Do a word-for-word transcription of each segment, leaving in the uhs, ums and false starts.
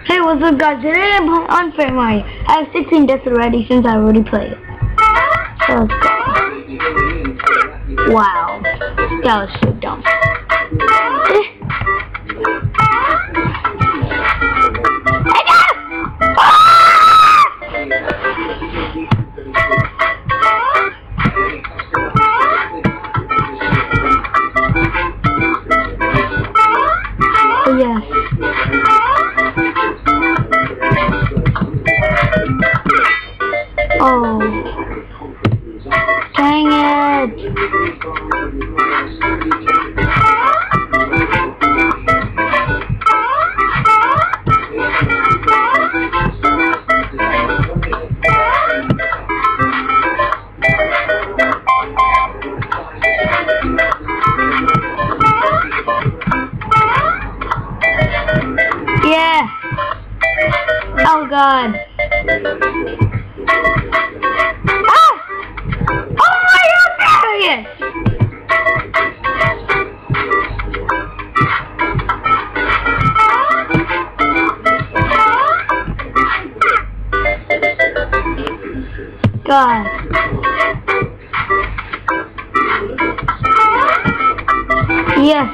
Hey, what's up guys? Today I'm playing Unfair Mario. I have sixteen deaths already since I already played it. So let's go. Wow. That was so dumb. Oh yeah. Oh, dang it! Yeah! Oh God! God. Yes.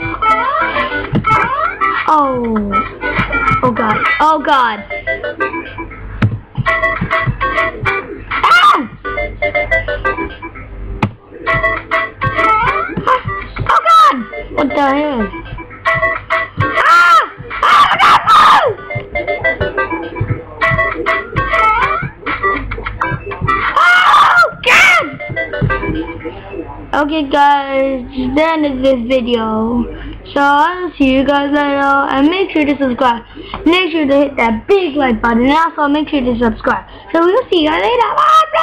Oh. Oh God. Oh God. Ah! Oh God. What the hell? Ah! Oh God! Okay guys, that's the end of this video. So I'll see you guys later, and make sure to subscribe. Make sure to hit that big like button, and also make sure to subscribe. So we'll see you guys later. Bye!